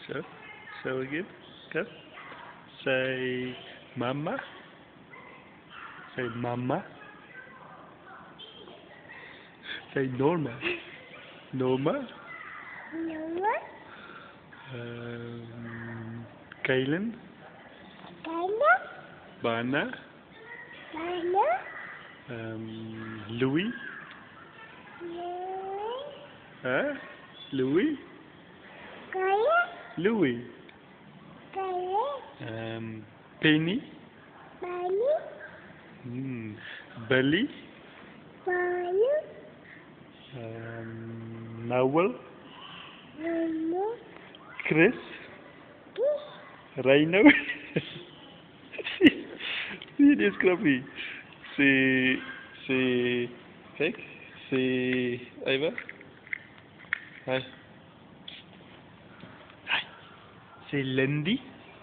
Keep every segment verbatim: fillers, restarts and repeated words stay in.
So, so again. Go. Say mama. Say mama. Say Norma. Norma. Norma. Um, Kaylin. Dana. Barna. Dana. Um, Louis. Louis. Huh? Louis. Kaya. Louis. Kaya. Um, Penny. Barney. Hmm. Billy. Barney. Um, Noel. Mama. Chris. Kiss. Rhino. See this scruffy. Si, si, kijk, si, even. Hi. Hi. Si Lindy.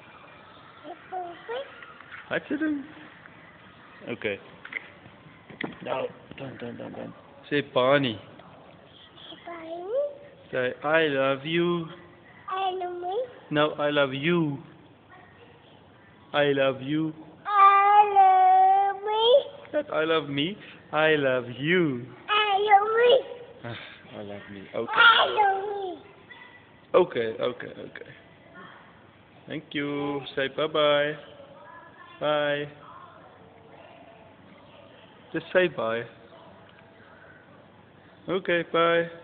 Wat ze doen? Oké. Okay. Nou, dan, dan, dan, dan. Say Barney. Barney. Say I love you. I love me. No, I love you. I love you. I love me. Not I love me. I love you. I love me. I love me. Okay. I love me. Okay, okay, okay. Thank you. Say bye-bye. Bye. Just say bye. Okay, bye.